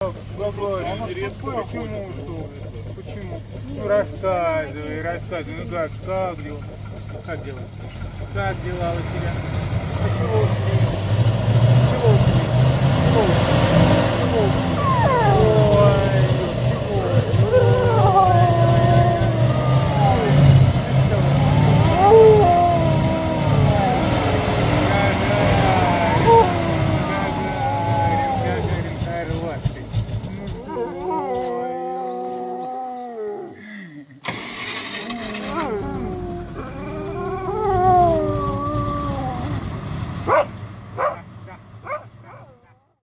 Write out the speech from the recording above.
Почему? Почему? Ну рассказывай, рассказывай. Ну как дела? Как дела? Как дела у тебя?